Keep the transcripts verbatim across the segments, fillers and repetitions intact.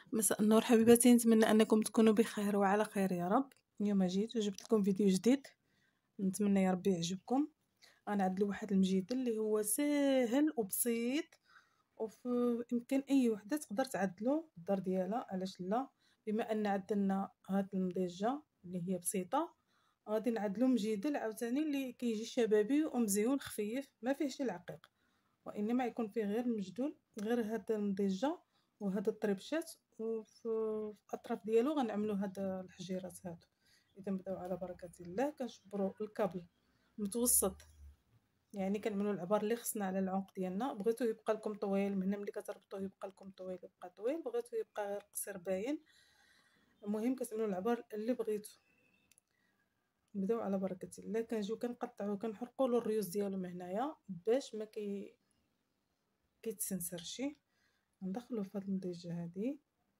مساء النور حبيباتي، نتمنى انكم تكونوا بخير وعلى خير يا رب. اليوم جيت وجبت لكم فيديو جديد، نتمنى يا ربي يعجبكم. انا عندي واحد المجيدل اللي هو ساهل وبسيط، وفي يمكن اي وحده تقدر تعدلو الدار ديالها. علاش لا؟ بما ان عندنا هاد المضيجه اللي هي بسيطه، غادي نعدلو مجيدل عاوتاني اللي كيجي شبابي ومزيون خفيف، ما فيهش العقيق، وانما يكون فيه غير المجدول، غير هاد المضيجه وهاد الطريبشات، وفي الاطراف ديالو غنعملو هاد الحجيرات هادو. اذا نبداو على بركه الله. كنشبرو الكابل متوسط، يعني كنعملو العبار اللي خصنا على العنق ديالنا. بغيتو يبقى لكم طويل، من هنا ملي كتربطوه يبقى لكم طويل يبقى طويل، بغيتو يبقى غير قصير باين، المهم كتعملو العبار اللي بغيتو. نبداو على بركه الله. كنجيو كنقطعوه، كنحرقوا له الريوس ديالو من هنايا باش ما كي كيتسنسرش. ندخلو في هاد المضيجه هادي،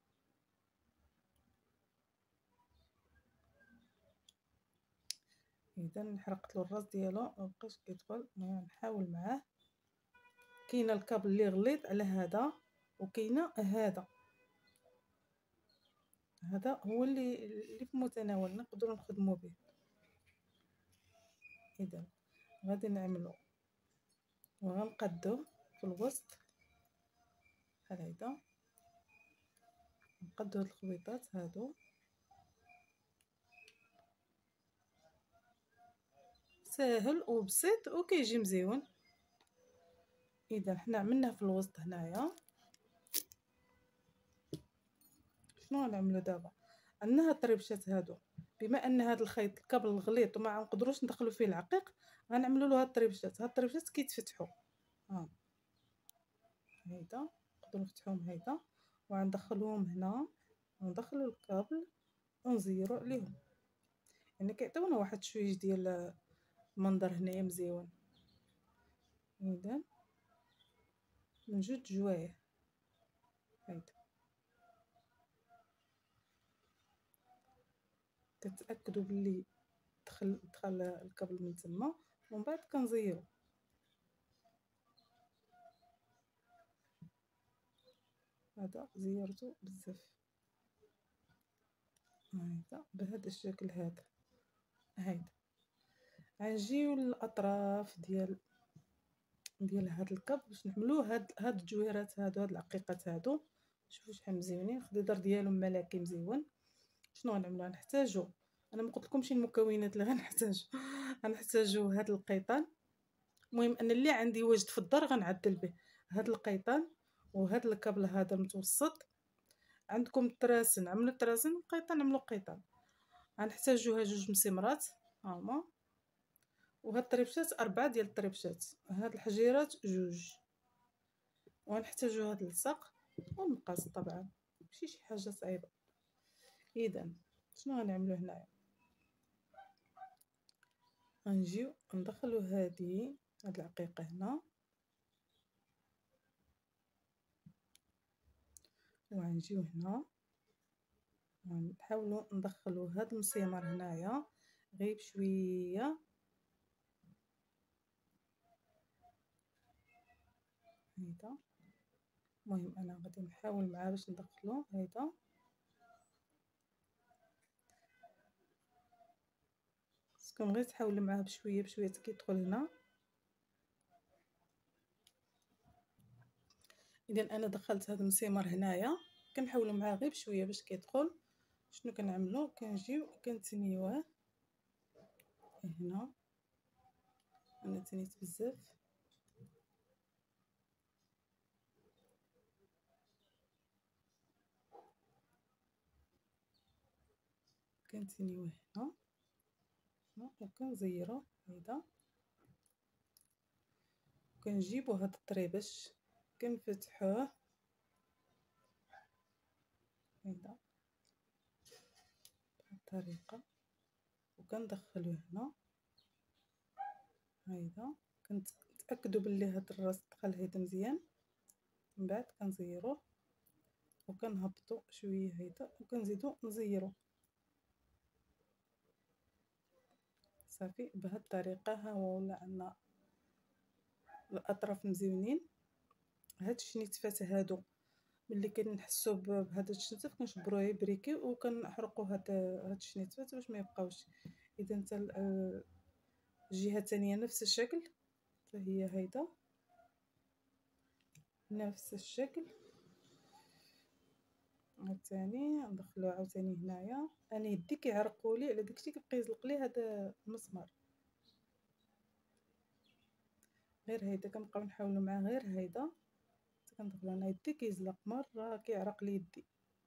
اذا حرقت له الراس ديالو مبقاش كيدخل. نحاول معاه. كاينه الكابل اللي غليظ على هذا، وكاينه هذا هذا هو اللي اللي في متناولنا نقدروا نخدموا به. اذا غادي نعملو وغنقادوه في الوسط بحال هكذا. نقادو هاد الخبيطات هادو ساهل وبسيط وكيجي مزيون. اذا حنا عملناه في الوسط هنايا. شنو غنعملو دابا؟ عندنا هاد الطريبشات هادو، بما ان هاد الخيط الكابل غليظ وما نقدروش ندخلو فيه العقيق، غنعملو له هاد الطريبشات. هاد الطريبشات كيتفتحوا ها هيدا، نقدروا نفتحوهم هيدا وندخلوهم هنا، وندخلو الكابل ونزيرو عليهم، يعني كيعطيونا واحد شويه ديال المنظر هنايا مزيون. اذا من جوج جوايه هيدا كتاكدوا باللي دخل دخل الكابل من تما، ومن بعد كنزيرو. هذا زيرته بزاف هيدا بهذا الشكل هذا. هيدا غنجيو للاطراف ديال ديال هاد الكاب باش نعملوه هاد هاد الجويرات هادو، هاد العقيقات هادو. شوفوا شحال مزيونين، الخضيضر ديالهم ملاكي مزيون. شنو غنعملو؟ غنحتاجو، انا ما قلت لكمش المكونات اللي غنحتاجو. غنحتاجو هاد القيطان. المهم انا اللي عندي واجد في الدار غنعدل به. هاد القيطان وهاد الكابل هذا المتوسط. عندكم التراسن عملوا التراسن، قيطان عملوا قيطان. غنحتاجوها جوج مسمرات هاهما، وهاد الطريبشات اربعه ديال الطريبشات، هاد الحجيرات جوج، وغنحتاجو هاد اللصاق والمقاس طبعا، ماشي شي حاجه صعيبه. اذا شنو غنعملو هنايا؟ غنجيو ندخلو هادي هاد العقيقه هنا، وغنجيو هنا ونحاولوا ندخلو هاد المسمار هنايا غير بشويه هيدا. المهم انا غادي نحاول معاه باش ندخلو هيدا. خصكم غير تحاولوا معاه بشويه بشويه حتى كيدخل هنا. اذا انا دخلت هذا المسمار هنايا، كنحاولوا معاه غير بشويه باش كيدخل. شنو كنعملوا؟ كنجيو كنتنيوه هنا. انا تنيت بزاف. كنتنيوه هنا وكنزيرو هيدا. كنجيبو هاد الطريبش كنفتحوه هيدا بهاد الطريقه، وكندخلوه هنا هيدا. كنتاكدوا باللي هاد الراس دخل هيدا مزيان. من بعد كنزيروه وكنهبطوا شويه هيدا، وكنزيدو نزيرو صافي بهاد الطريقه. ها هو ولا عندنا الاطراف مزيونين. هاد الشنيتفات هادو ملي كنحسو بهذا الشنتف كنجبروه يبريكي وكنحرقوا هاد هاد الشنيتفات باش ما يبقاوش. اذا حتى الجهه الثانيه نفس الشكل، فهي هيدا نفس الشكل. عاوتاني ندخلو عاوتاني هنايا. انا يدي كيعرقولي على داكشي كيبقى يزلق لي هذا المسمار. غير هيدا كنبقاو نحاولوا معاه، غير هيدا كندخلو انا يدي كيزلق مره كيعرق لي يدي.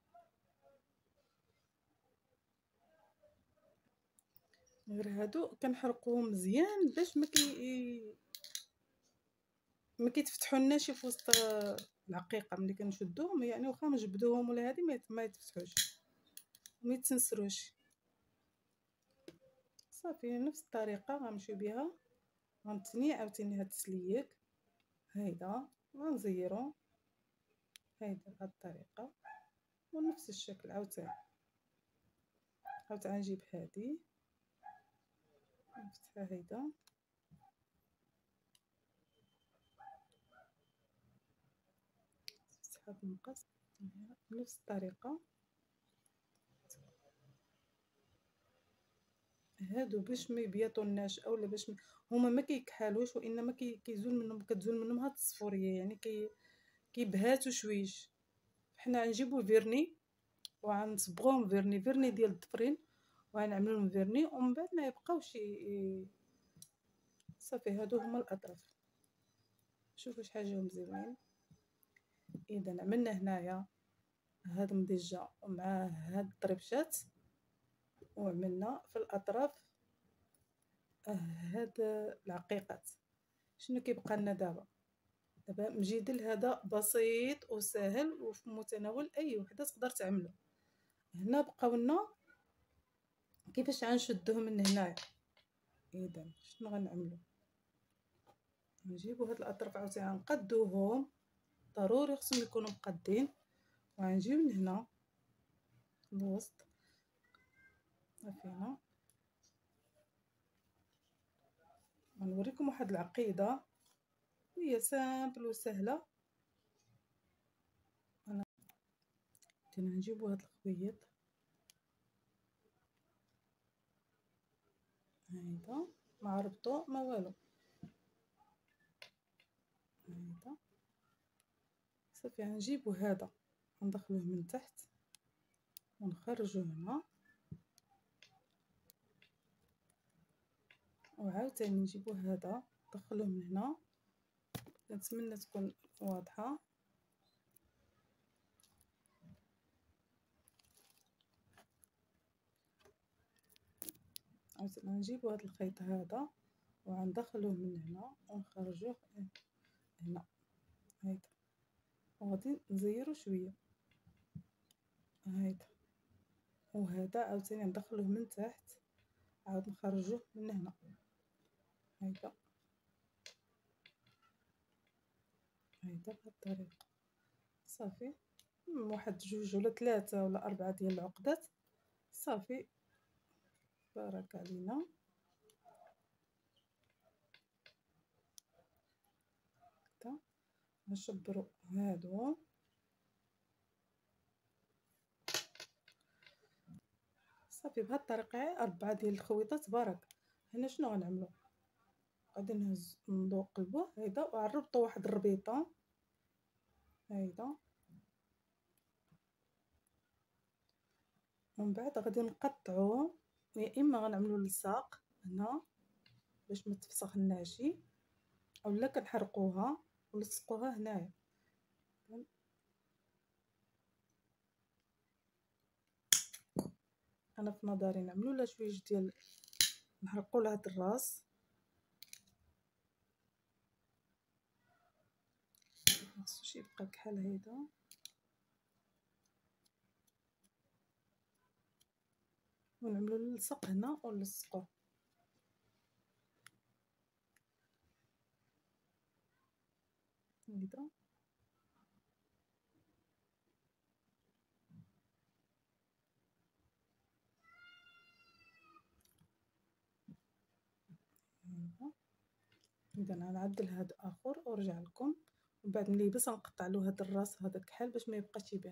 غير هادو كنحرقوهم مزيان باش ما كي ما كيتفتحولناش في وسط العقيقه. ملي كنشدوهم يعني واخا نجبدوهم ولا هادي ما يتفتحوش وما يتسنسروش. صافي نفس الطريقه غنمشيو بها. غنتني عاوتاني هاد السليك هيدا غنزيرو هيدا بهاد الطريقه ونفس الشكل. عاوتاني عاوتاني نجيب هادي نفتحها هيدا نفتحها بالمقص بنفس الطريقه. هادو باش ما يبيضوناش اولا باش م... هما ما كيكحالوش وانما كي كيزول منهم كتزول منهم هاد الصفوريه يعني كي كيبهاتوا شويش. حنا غنجيبو فيرني وغنصبغوهم فيرني فيرني ديال الضفرين وغنعملوهم فيرني ومن بعد ما يبقاوش ي... صافي. هادو هما الاطراف. شوفوا شحال جاهم زوينين. اذا عملنا هنايا هاد المضجه مع هاد الطريبشات وعملنا في الاطراف هاد العقيقات. شنو كيبقى لنا دابا؟ دابا مجيدل هذا بسيط وسهل وفي متناول اي وحده تقدر تعمله. هنا بقاو لنا كيفاش غنشدوه من هنايا. اذا شنو غنعملو؟ نجيبو هاد الاطراف عاوتاني غنقادوهم، ضروري خصهم يكونوا مقادين. وغنجيو من هنا الوسط صافي. هنا غنوريكم واحد العقيده هي سامبل وسهله. انا غنجيبو هاد الخبيط هيدا ما ربطو ما والو هيدا صافي. غنجيبو هذا ندخلوه من تحت ونخرجوه هنا وعاوتاني نجيبو هذا ندخلوه من هنا. نتمنى تكون واضحه. عاوتاني نجيبو هذا الخيط هذا وغندخلوه من هنا ونخرجوه هنا هيدا وغادي نزيرو شويه هيدا. وهذا عاوتاني ندخلوه من تحت عاود نخرجوه من هنا هيدا هيدا بهاد الطريقه. صافي واحد جوج ولا ثلاثه ولا اربعه ديال العقدات صافي. بارك علينا. هكا نشبرو هادو صافي بهاد الطريقه. اربعه ديال الخويطات بارك. هنا شنو غنعملو؟ غادي نهز نقلبوه هيدا وغنربطو واحد الربيطه هيدا ومن بعد غادي نقطعو. يا اما غنعملو لصاق هنا باش ما تفسخناش اولا كنحرقوها ونلصقوها هنايا. انا في نظري نعملو لها شويه ديال نحرقو لها هاد الراس مخصوش يبقى كحل هيدا. ونعملو اللصق هنا ونلصقوه هيدا. اذا غنعدل هاد اخر ونرجع لكم ومن بعد ملي يبس نقطع له هذا الراس هذا الكحل باش ما يبقاش يبان.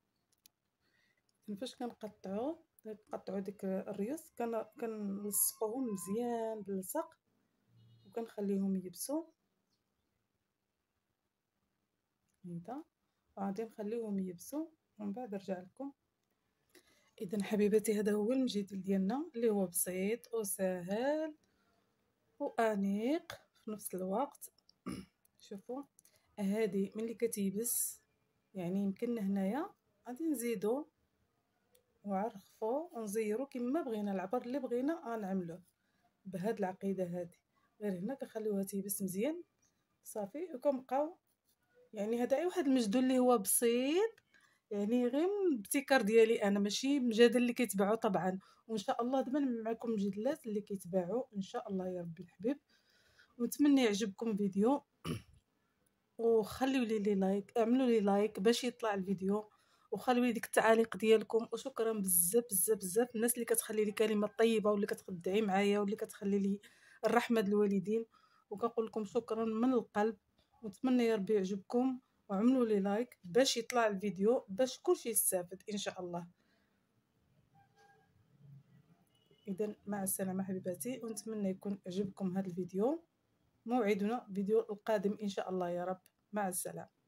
فاش كنقطعو كنقطعو ديك الريوس كنلصقوهم مزيان باللصق وكنخليهم يبسوا هكذا، وغادي نخليهم يبسوا ومن بعد نرجع لكم. اذا حبيباتي هذا هو المجيدل ديالنا اللي هو بسيط وسهل وانيق في نفس الوقت. شوفوا هذه ملي كتيبس يعني يمكن هنايا غادي نزيدو ونعرفو ونزيرو كما بغينا العبر اللي بغينا غنعملوه بهاد العقيده هذه. غير هنا كنخليوها تيبس مزيان صافي وكنبقاو يعني هذا اي واحد المجدول اللي هو بسيط يعني غير ابتكار ديالي انا ماشي مجادل اللي كيتباعوا طبعا. وان شاء الله دابا معكم مجدلات اللي كيتباعوا ان شاء الله يا ربي الحبيب. ونتمنى يعجبكم الفيديو وخليوا لي لي لايك، اعملوا لي لايك باش يطلع الفيديو وخليوا لي ديك التعاليق ديالكم. وشكرا بزاف بزاف بزاف الناس اللي كتخلي لي كلمات طيبه واللي كتدعي معايا واللي كتخلي لي الرحمه ديال الوالدين، وكنقول لكم شكرا من القلب. ونتمنى يا ربي يعجبكم وعملوا لي لايك باش يطلع الفيديو باش كلشي يستافد ان شاء الله. اذا مع السلامه حبيباتي، ونتمنى يكون عجبكم هذا الفيديو. موعدنا فيديو القادم ان شاء الله يا رب. مع السلامه.